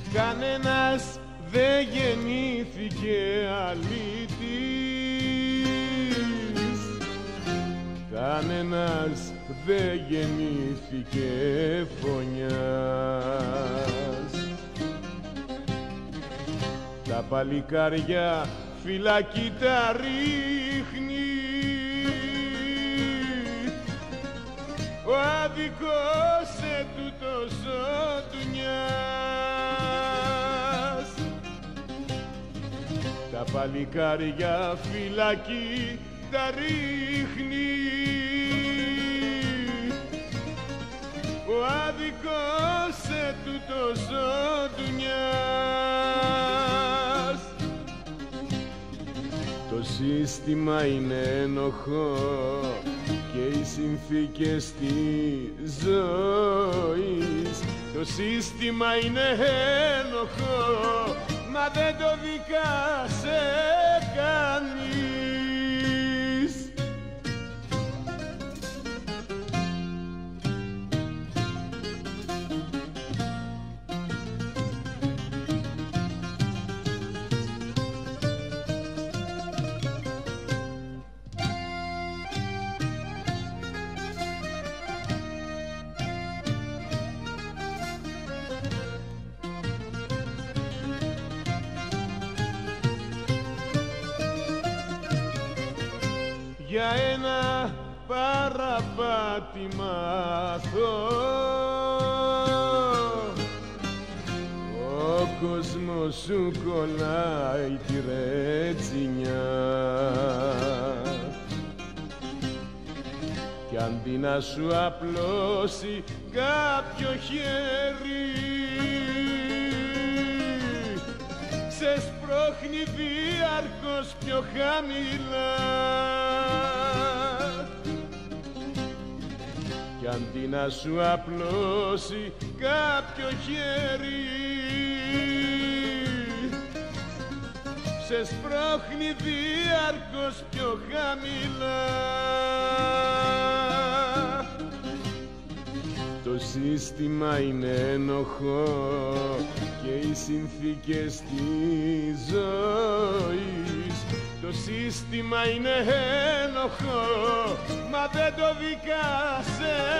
κανένας δεν γεννήθηκε αλήτης, κανένας δεν γεννήθηκε φωνιάς. Τα παλικάρια φυλακή τα ρίχνει, ο άδικος ετούτος ο Ντουνιάς. Τα παλικάρια φυλακή τα ρίχνει, ο άδικος ετούτος ο Ντουνιάς. Το σύστημα είναι ένοχο και οι συνθήκες της ζωής. Το σύστημα είναι ένοχο, μα δεν το δικάσε κανείς. Για ένα παραπάτημα αθώο ο κόσμος σου κολλάει τη ρετσινιά, κι αντί να σου απλώσει κάποιο χέρι, σε σπρώχνει διαρκώς πιο χαμηλά, κι αντί να σου απλώσει κάποιο χέρι, σε σπρώχνει διαρκώς πιο χαμηλά. Το σύστημα είναι ένοχο και οι συνθήκες της ζωής. Το σύστημα είναι ένοχο, μα δεν το δικάσε